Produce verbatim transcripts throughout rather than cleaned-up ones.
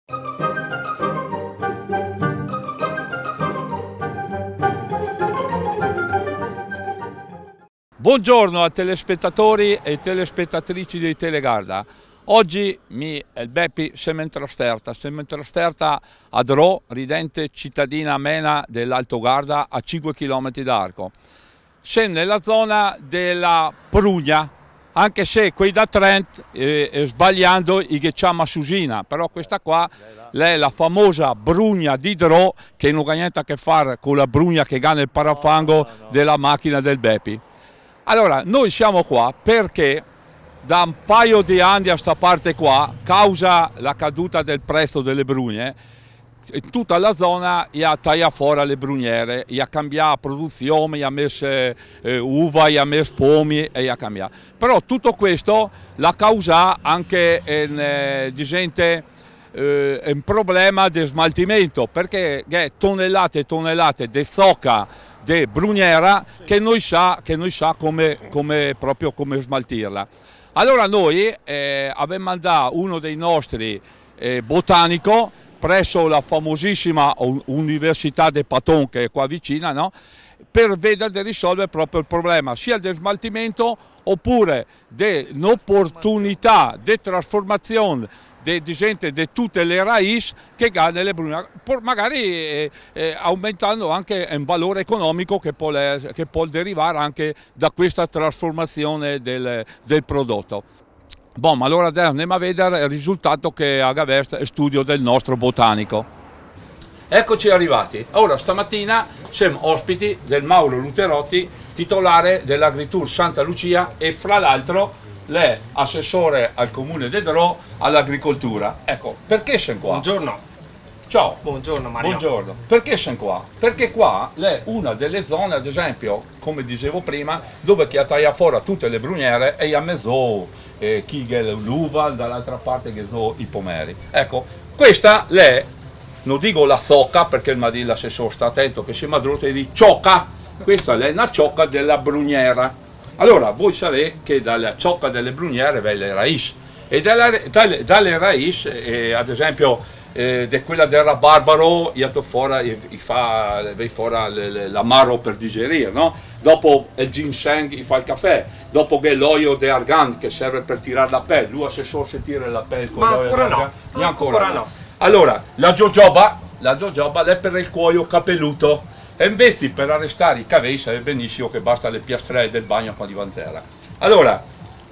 Buongiorno a telespettatori e telespettatrici di Telegarda. Oggi mi il Beppi siamo in trasferta, siamo in trasferta a Dro, ridente cittadina amena dell'Alto Garda a cinque chilometri d'arco. Siamo nella zona della Prugna, anche se qui da Trent, eh, eh, sbagliando, i che chiama Susina, però questa qua è la famosa Brugna di Dro, che non ha niente a che fare con la Brugna che ha nel parafango no, no, no. della macchina del Beppi. Allora, noi siamo qua perché da un paio di anni a sta parte qua, causa la caduta del prezzo delle brugne, tutta la zona ha tagliato fuori le bruniere, ha cambiato la produzione, ha messo eh, uva, ha messo pomi e ha cambiato. Però tutto questo l'ha causato anche in, eh, di gente, eh, un problema di smaltimento, perché eh, tonnellate e tonnellate di socca di bruniera che noi sa, che noi sa come, come, proprio come smaltirla. Allora noi eh, abbiamo mandato uno dei nostri eh, botanico presso la famosissima Università de Paton, che è qua vicina, no? Per vedere di risolvere proprio il problema sia del smaltimento oppure dell'opportunità di trasformazione di gente di tutte le raici che ha nelle brune, magari eh, eh, aumentando anche un valore economico che può, che può derivare anche da questa trasformazione del, del prodotto. Bon, ma allora adesso andiamo a vedere il risultato che ha avuto il studio del nostro botanico. Eccoci arrivati. Ora stamattina siamo ospiti del Mauro Luterotti, titolare dell'Agritur Santa Lucia e fra l'altro lei è assessore al comune di Dro all'agricoltura. Ecco, perché siamo qua? Buongiorno. Ciao. Buongiorno Mario. Buongiorno. Perché siamo qua? Perché qua è una delle zone, ad esempio, come dicevo prima, dove chi ha tagliato fuori tutte le bruniere e ha messo eh, chi l'uva, dall'altra parte che so i pomeri. Ecco, questa è, non dico la socca, perché il Madì l'assessore sta attento che si madrute di ciocca, questa è una ciocca della bruniera. Allora, voi sapete che dalla ciocca delle bruniere va le raici e dalle, dalle, dalle raici, eh, ad esempio, eh, di quella del rabarbaro, io fuori, fa fuori l'amaro per digerire, no? Dopo il ginseng, gli fa il caffè, dopo che l'olio di argan che serve per tirare la pelle, lui assessore se tira la pelle con l'olio di argan, no, ancora, ancora no. Allora, la jojoba, la jojoba è per il cuoio capelluto. E invece per arrestare i cavelli sarebbe benissimo che basta le piastrelle del bagno con divantera. Allora,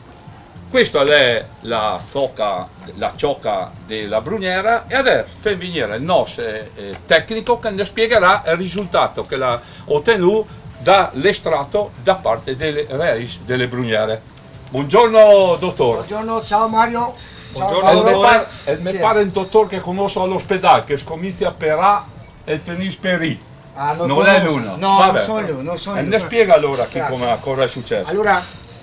questa è la, zocca, la ciocca della bruniera e adesso fa venire il nostro eh, tecnico che ne spiegherà il risultato che l'ha ottenuto dall'estratto da parte delle raici delle bruniere. Buongiorno dottore. Buongiorno, ciao Mario. Buongiorno dottore. E mi pare un dottore che conosco all'ospedale, che scomizia per A e finisce per I. Ah, non non è lui, no? No, Vabbè, non sono lui, non sono e lui. Ne spiega allora che come, cosa è successo. Allora,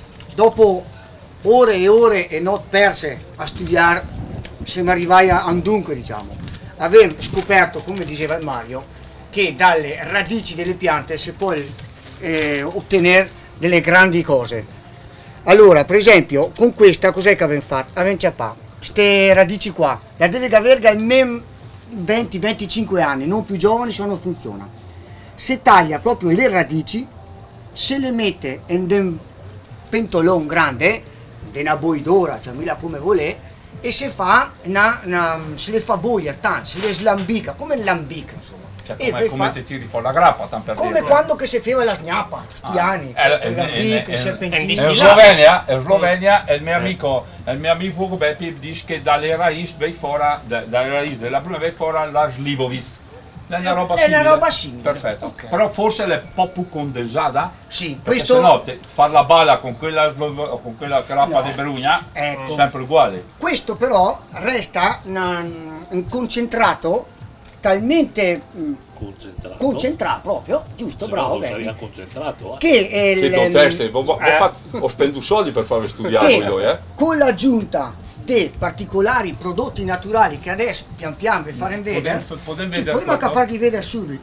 dopo ore e ore e notti perse a studiare, siamo arrivati a un dunque, diciamo. Abbiamo scoperto, come diceva Mario, che dalle radici delle piante si può eh, ottenere delle grandi cose. Allora, per esempio, con questa cos'è che abbiamo fatto? Abbiamo ciappato queste radici qua, la deve avere almeno venti venticinque anni, non più giovani, se non funziona. Si taglia proprio le radici, se le mette in un pentolone grande, di una boidora, cioè mila come volete, e si fa una, una, se le fa boiere tanto, se le slambica, come lambica insomma. Cioè, come, come te tiri fuori la grappa, tanto per come dirlo. quando che si faceva la gnappa, questi ah. anni, eh, il lambic, il serpentino. In Slovenia, in Slovenia il mio amico, il mio amico Beppi dice che dalle radici vai fuori, dalle radici della bruna vai fuori la slivovis. È una roba è simile. Una roba simile. Perfetto. Okay. Però forse è un po' più condensata. Sì, perché questo... se no fare la balla con quella, con quella grappa no. di brugna ecco. È sempre uguale. Questo però resta una, un concentrato talmente concentrato, concentrato proprio, giusto, se bravo, no, concentrato, eh. che è il, sì, teste, ho, eh. ho speso soldi per farmi studiare io, eh. Con l'aggiunta dei particolari prodotti naturali che adesso pian piano vi faremo vedere, sì, prima che farvi vedere subito,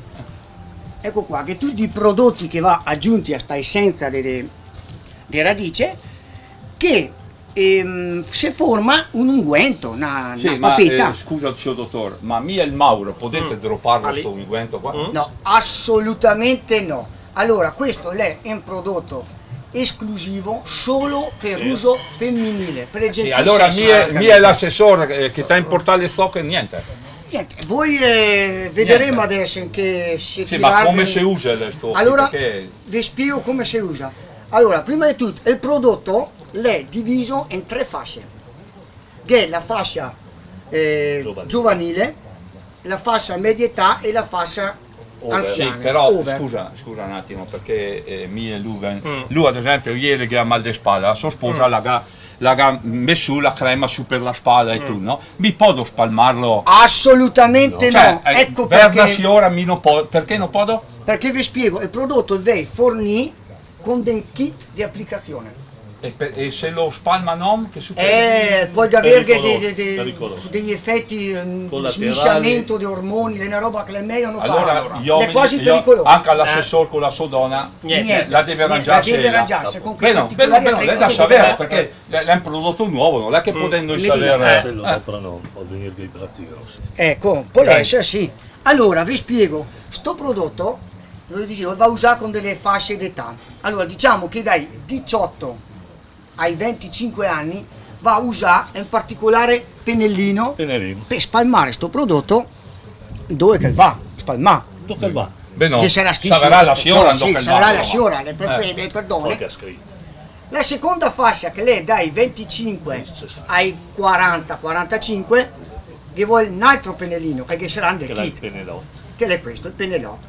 ecco qua, che tutti i prodotti che va aggiunti a sta essenza di radice, che e mh, si forma un unguento, una, Sì, una ma papetta. eh, scusa signor dottore, ma mia e il Mauro potete Mm. dropparlo Ali. sto unguento qua? Mm. No, assolutamente no. Allora, questo è un prodotto esclusivo solo per Sì. uso femminile. Per il Sì, gentil allora sesso, mia, francamente. mia è l'assessore eh, che sta in portale so che niente. Niente, voi eh, vedremo Niente. adesso in che si Sì, ma come si usa questo? Allora, Perché vi spiego come si usa. Allora, prima di tutto, il prodotto è diviso in tre fasce. Che è la fascia eh, Giovanile. giovanile, la fascia media età e la fascia Over. sì, anziana. però over. scusa, scusa un attimo, perché eh, mia e lui, Mm. lui ad esempio ieri che ha mal di spalla, la sua sposa l'ha ga- l'ha ga- messo la crema su per la spalla e tu, no? Mi posso spalmarlo? Assolutamente no. Cioè, eh, Ecco per una perché, signora mi non po- perché non posso? perché vi spiego, il prodotto è fornì con dei kit di applicazione. E, per- e se lo spalma non, che succede? Eh, può avere dei- Pericoloso, dei- dei- pericoloso. degli effetti, um, Collaterali. smisciamento di ormoni, è una roba che le meglio non Allora, fa. gli È uomini, quasi io- pericoloso. anche all'assessore con la sua donna, Niente. eh, la deve Niente, arrangiarsi. la deve ella. arrangiarsi con quei Bene, bene, particolari bene, lei da attrezzi che sapere deve- perché è un prodotto nuovo, non è che potendo mi sapere. Se lo eh, comprano può venire dei bracci grossi. Ecco, può Ok. essere sì. Allora, vi spiego, sto prodotto, lo dicevo, va usato con delle fasce d'età. Allora, diciamo che dai diciotto ai venticinque anni va a usare in particolare pennellino Tenerino. per spalmare sto prodotto dove che va, spalmare. Dove va? beh, no, Che sarà scritto. sarà la signora, sì, non sarà il la Mauro, signora, ma- le prefe- eh. le perdone. Qualche ha scritto. La seconda fascia che lei dai venticinque ai quaranta quarantacinque che vuole un altro pennellino che sarà del Che l'ha il kit, Penelotto. che è questo, il pennellotto.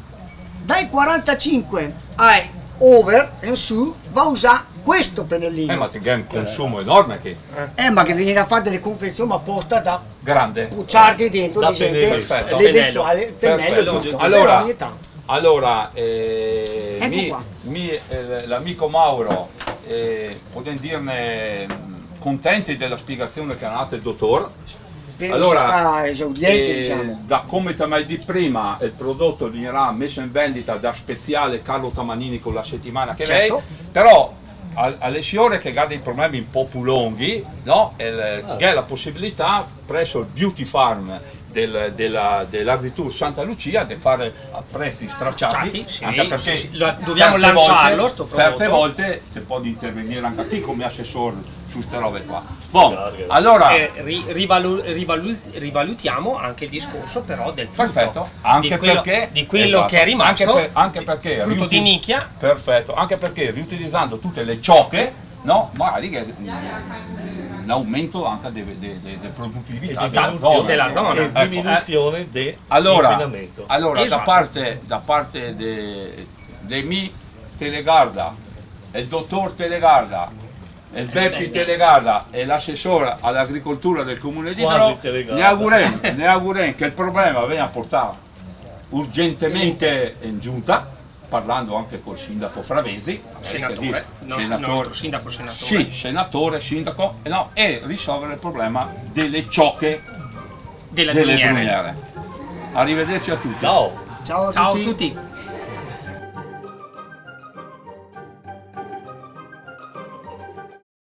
Dai quarantacinque ai over in su va a usare questo pennellino. Eh, ma ti è un consumo enorme che Eh, ma che viene a fare delle confezioni apposta da grande. pucciargli dentro Da di gente pennello, perfetto. l'eventuale pennello Perfetto. giusto. Allora, per ogni età. allora eh, Ecco mi- qua. mi- eh, l'amico Mauro, eh, potete dirne mh, contenti della spiegazione che ha dato il dottor. Che Allora, si sta esaudiente, eh, diciamo. da come ti mai di prima, il prodotto verrà messo in vendita da speciale Carlo Tamanini con la settimana che Certo. lei, però al- alle signore che ha dei problemi un po' più lunghi, no? E, Ah. che ha la possibilità presso il Beauty Farm del, della, dell'Agritur Santa Lucia di fare a prezzi stracciati, Stracciati, sì, anche perché sì, sì. Lo- dobbiamo certe lanciarlo, volte, sto prodotto. certe volte ti può intervenire anche a te come assessore su queste robe qua. Bon, Guarda. allora Eh, ri- rivalu- rivalu- rivalutiamo anche il discorso però del frutto. perfetto, anche di quello, perché di quello esatto, che è rimasto, anche, per- anche perché frutto riuti- di nicchia. perfetto, anche perché riutilizzando tutte le ciocche, no, magari che mm, un aumento anche delle de, de, de produttività E della diminuzione- zona. della zona. E Ecco. diminuzione Allora, dell'inquinamento. allora da Esatto. parte, da parte de, de mi Telegarda, il dottor Telegarda, il Beppi Telegarda e l'assessore all'agricoltura del comune di Quasi Dro, Telegarda. ne auguremo, ne auguremo che il problema venga portato urgentemente in giunta, parlando anche col sindaco Fravesi, Senatore, che dire, no, senatore, nostro sindaco senatore. sì, senatore, sindaco, e, no, e risolvere il problema delle ciocche della delle bruniere. bruniere. Arrivederci a tutti. Ciao! Ciao a Ciao a tutti. tutti.